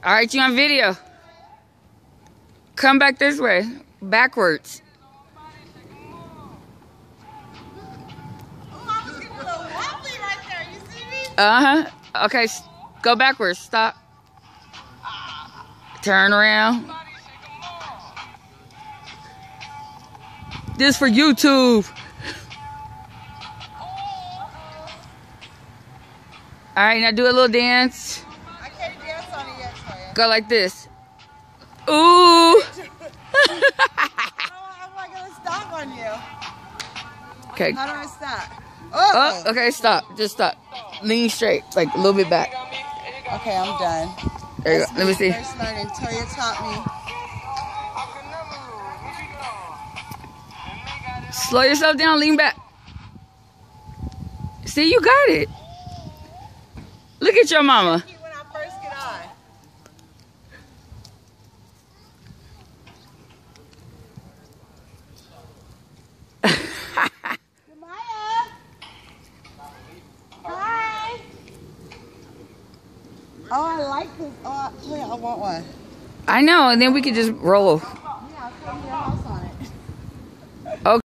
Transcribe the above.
All right, you on video. Come back this way. Backwards. Oh, I was getting a little wobbly right there. You see me? Uh-huh. Okay, go backwards. Stop. Turn around. This for YouTube. All right, now do a little dance. I can't dance on it yet, Toya. Go like this. Ooh. How am I going to stop on you? Okay. How do I stop? Oh, okay, stop. Just stop. Lean straight, like a little bit back. Okay, I'm done. There you go. Let me see. First learning. Toya taught me. Slow yourself down, lean back. See, you got it. Look at your mama. When I first get on. Maya. Hi. Oh, I like this. Oh, Toya, I want one. I know, and then we could just roll. Yeah, I'll come to your house on it. Okay.